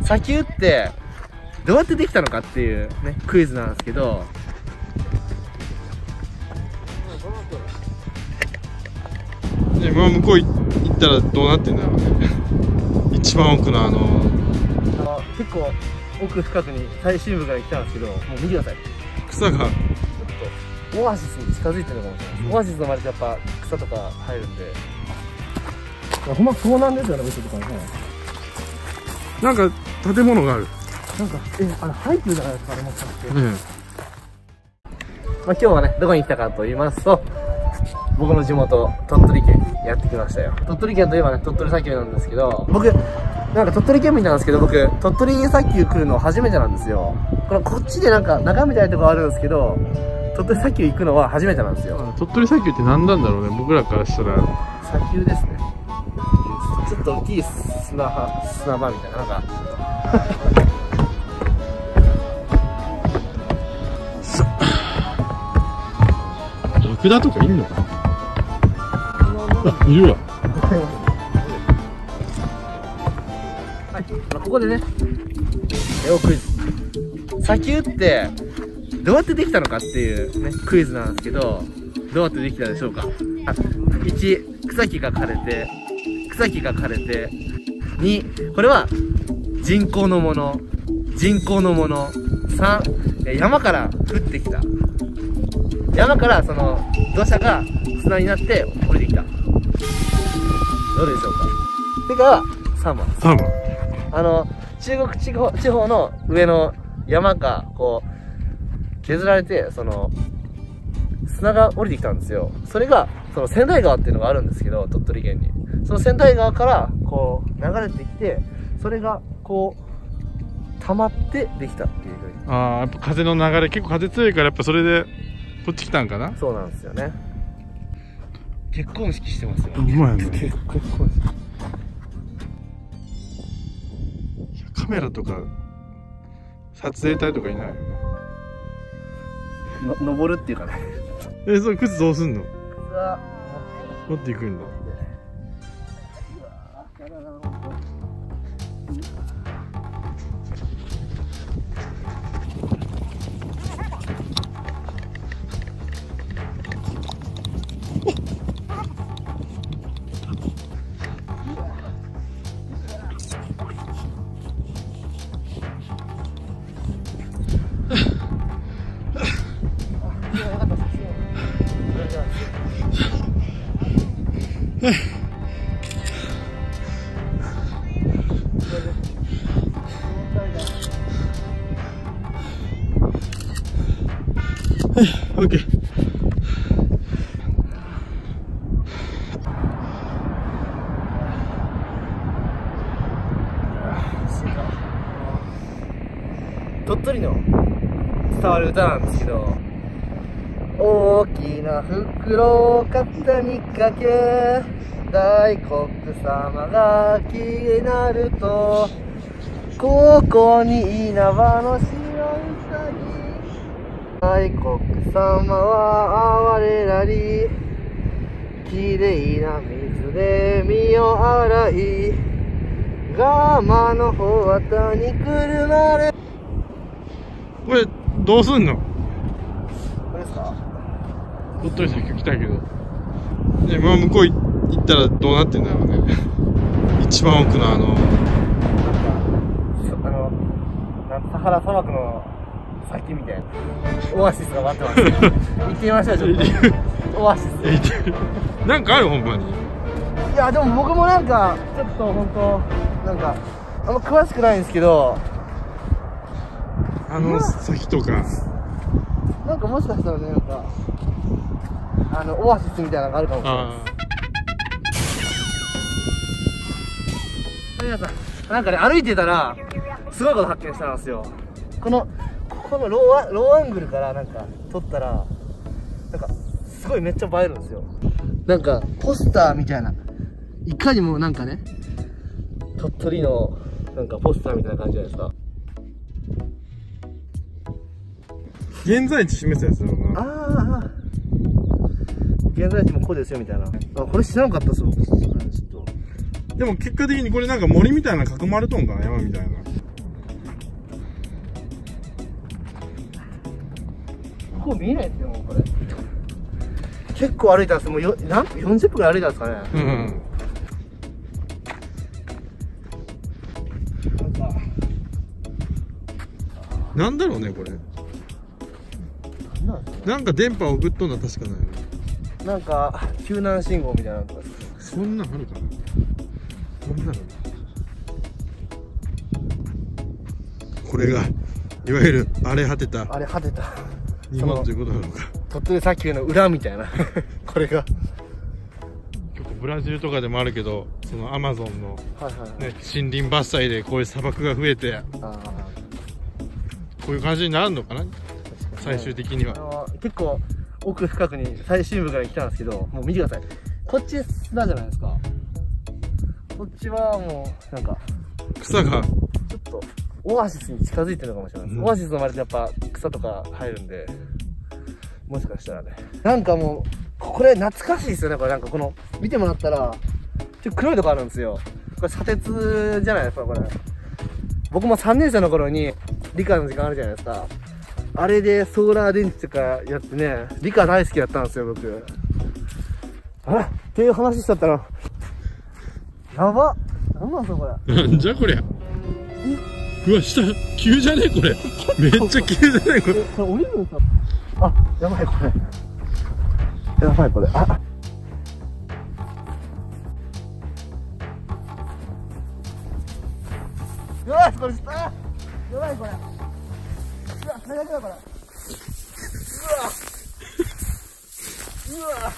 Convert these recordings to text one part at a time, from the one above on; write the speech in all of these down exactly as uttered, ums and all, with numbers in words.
砂丘ってどうやってできたのかっていうねクイズなんですけど、 でまあ向こう行ったらどうなってんだろうね。一番奥のあのあの結構奥深くに最深部から来たんですけど、もう見てください。 草がちょっとオアシスに近づいてるのかもしれないです、うん、オアシスの周りってやっぱ草とか生えるんで、ほんまそうなんですよね、場所とかね。 なんか建物がある。 なんかえあれハイキューじゃないですか、あれもしかして。 うん、まあ今日はねどこに来たかと言いますと、僕の地元鳥取県やってきましたよ。鳥取県といえばね鳥取砂丘なんですけど、僕なんか鳥取県民なんですけど、僕鳥取砂丘来るの初めてなんですよ。このこっちでなんか眺めたいとこあるんですけど、鳥取砂丘行くのは初めてなんですよ。 鳥取砂丘って何なんだろうね、僕らからしたら。 砂丘ですね。ちょっと大きい砂場砂場みたいな、なんかラクダとかいるのかな。あ、いるわ。 はい、まあ、ここでねエオクイズ。砂丘ってどうやってできたのかっていうねクイズなんですけど、どうやってできたでしょうか。いち、草木が枯れて草木が枯れて。に、これは人工のもの人工のもの。さん、山から降ってきた。山からその土砂が砂になって降りてきた。どうでしょうか。それからさんばん。 さんばん。 あの中国地方地方の上の山がこう削られて、その砂が降りてきたんですよ。それがその千代川っていうのがあるんですけど、鳥取県に。その千代川からこう流れてきて、それがこう溜まってできたっていうふうに。 ああ、やっぱ風の流れ、結構風強いからやっぱそれでこっち来たんかな。 そうなんですよね。結婚式してますよ。 うまいね。 結婚式。 カメラとか撮影隊とかいないよね。 の登るっていうかね。 え、それ靴どうすんの？ うわ持っていくんだ。はい、オッケー。 鳥取の伝わる歌なんですけど、大きな袋を肩にかけ、大黒様が気になると、ここに稲葉の白いさぎ、大黒様は哀れなり、きれいな水で身を洗い、ガマの穂綿にくるまれ。 これどうすんの？ これですか？ 鳥取砂丘来たけど、でまあ向こう行ったらどうなってんだろうね。一番奥のあのあのサハラ砂漠の先みたいなオアシスが待ってます。行ってみましょう、ちょっと。オアシス。 なんかある、ほんまに。 いやでも僕もなんかちょっと本当なんかあんま詳しくないんですけど、 あの先とかなんかもしかしたらね、なんかあのオアシスみたいなのがあるかもしれないです。皆さんなんかね歩いてたらすごいこと発見したんですよ。このここのローアローアングルからなんか撮ったらなんかすごいめっちゃ映えるんですよ。なんかポスターみたいな、いかにもなんかね鳥取のなんかポスターみたいな感じじゃないですか。 現在地示すやつだろうな。 ああ、現在地もこうですよみたいな。あ、これ知らなかったっす僕。ちょっとでも結果的にこれなんか森みたいな囲まれとんかな、山みたいな。 こ見えないですよ、もうこれ。結構歩いたんです。もうよ、なん、よんじゅっぷんぐらい歩いたんですかね。 うん。 なんか、 なんだろうね、これ。 なんなんですかね。 なんか電波送っとんのは確かないよね。 なんか、救難信号みたいなのとかですね。 そんなんあるかな。そんなの。これが、いわゆる荒れ果てたあれ、果てた。 日本ということなのか。 鳥取砂丘の裏みたいな。これが。 結構ブラジルとかでもあるけど、そのアマゾンの、 はいはいはい。 ね、森林伐採でこういう砂漠が増えて、 ああ。 こういう感じになるのかな、最終的には。 あの結構奥深くに最深部から来たんですけど、もう見てください。こっち砂じゃないですか。こっちはもうなんか草がちょっとオアシスに近づいてるのかもしれないです。 うん、 オアシスの周りでやっぱ草とか生えるんで、もしかしたらね。なんかもうこれ懐かしいですよね。これなんかこの見てもらったらちょっと黒いとこあるんですよ。これ砂鉄じゃないですかこれ。僕もさんねん生の頃に理科の時間あるじゃないですか。あれでソーラー電池とかやってね、理科大好きだったんですよ、僕。あれっていう話しちゃったら、やばっ。なんなんすか、これ。 なんじゃこりゃ。うわ、下、急じゃねこれ。めっちゃ急じゃねこれ。 これ降りるんですか。あ、やばい、これ。やばい、これ。あ、うわ、これ、あ、やばい、これ。うわ、最悪だ、これ。うわ。うわ。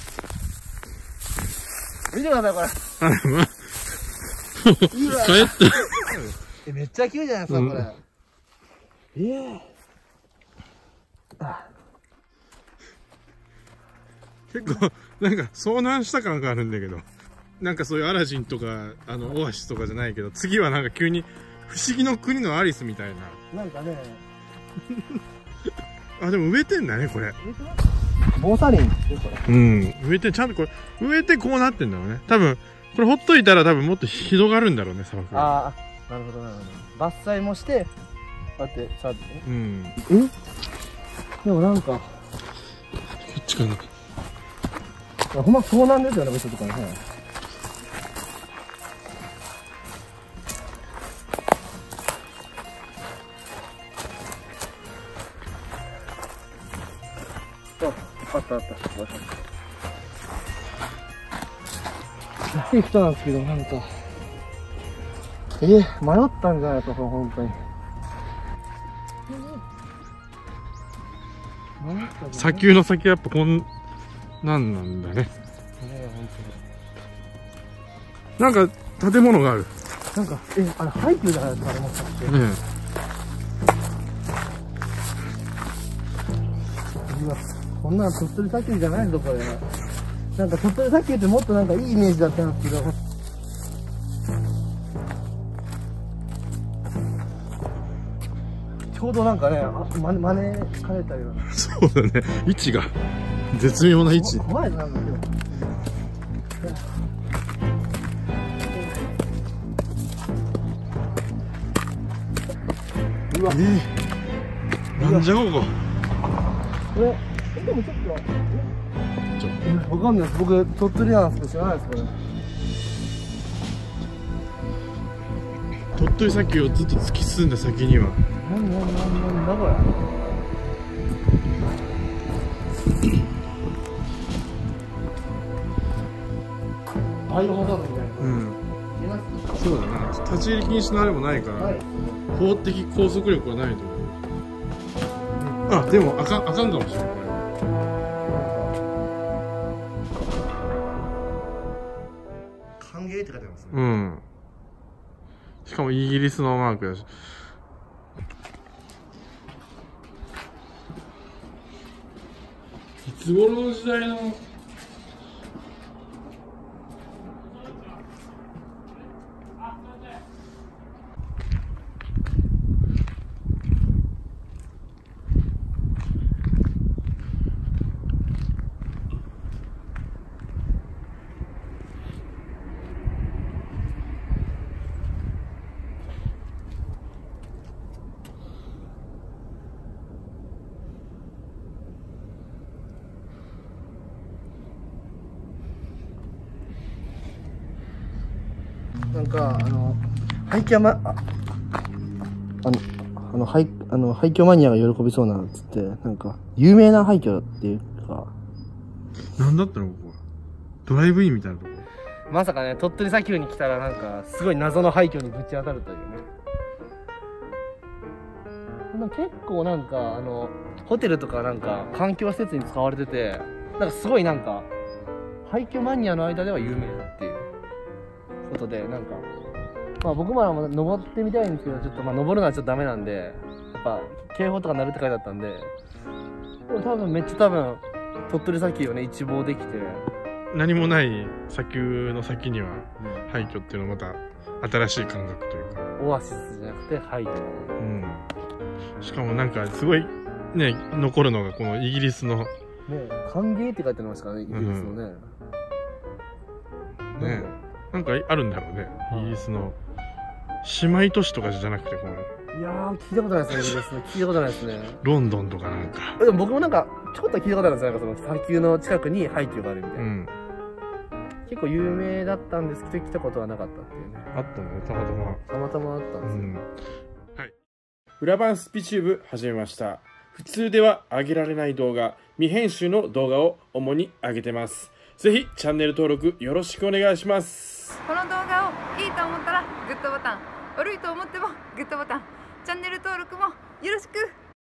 見てください、これ。 あら、まあ。帰った。 え、めっちゃ急じゃないですか、これ。ええ。 結構、なんか、遭難した感があるんだけど。なんかそういうアラジンとか、あの、オアシスとかじゃないけど、次はなんか急に、不思議の国のアリスみたいな。 なんかね。 あ、でも植えてんだね、これ。 防砂林ですよ、これ。 うん。植えて、ちゃんとこれ、植えてこうなってんだろうね。多分、これほっといたら多分もっと広がるんだろうね、砂漠が。 ああ、なるほど、なるほど。伐採もして、こうやって、さ、 うん。 えでもなんか、 こっちかな。 ほんまそうなんですよね、場所とかね。あ、あったあった。いい人なんですけど、なんか。えー、迷ったんじゃないか、その本当に。 砂丘の先はやっぱこんなんなんだね。 ねえ、 なんか建物がある。 なんか、え、あれ、廃墟じゃないですか、あれもさっき。 ねうわ、こんなの鳥取砂丘じゃないぞ、これ。なんか鳥取砂丘ってもっとなんかいいイメージだったんですけど。ちょうどなんかね、あ、ま、招かれたような。 そうだね。位置が絶妙な位置。 怖いなんだけど。うわ、 えー、なんじゃここ。 これ、え、でもちょっと、え、わかんないです。僕、鳥取なんですけど知らないです、これ。 鳥取砂丘をずっと突き進んだ先には。 なんなんなんなんだこれ。アイロンハザードみたいな。 うん。 います？ そうだな。立ち入り禁止のあれもないから、 はい。 法的拘束力はないと思う。あ、でもあかん、あかんかもしれない。 歓迎って書いてますね。 うん。しかもイギリスのマークだし。いつ頃の時代のなんかあの廃墟まああのあの廃あの廃墟マニアが喜びそうなっつってなんか有名な廃墟っていうか。 なんだったのここは。ドライブインみたいなとこ。 まさかね、鳥取砂丘に来たらなんかすごい謎の廃墟にぶち当たるというね。なんか結構なんかあのホテルとかなんか環境施設に使われてて、なんかすごいなんか廃墟マニアの間では有名だっていうことで、なんかまあ僕も登ってみたいんですけど、ちょっとまあ登るのはちょっとダメなんで、やっぱ警報とか鳴るって書いてあったんで、でも多分めっちゃ多分鳥取砂丘をね一望できて、 何もない砂丘の先には廃墟っていうのはまた新しい感覚というか、 オアシスじゃなくて廃墟。 うん、しかもなんかすごいね残るのがこのイギリスのね、歓迎って書いてありますからね、イギリスのね。 うん、ね、なんかあるんだろうね、イギリスの姉妹都市とかじゃなくてこの。 いやー、聞いたことないですね、イギリスの。聞いたことないですね。 ロンドンとかなんか。 でも僕もなんかちょっと聞いたことあるんですよ。なんかその砂丘の近くに廃墟があるみたいな。うん、結構有名だったんですけど来たことはなかったっていうね。 あったね、たまたま。 たまたまあったんですよ。うん、 はい。裏番スピチューブ始めました。普通では上げられない動画、未編集の動画を主に上げてます。ぜひチャンネル登録よろしくお願いします。 この動画をいいと思ったらグッドボタン、悪いと思ってもグッドボタン、チャンネル登録もよろしく。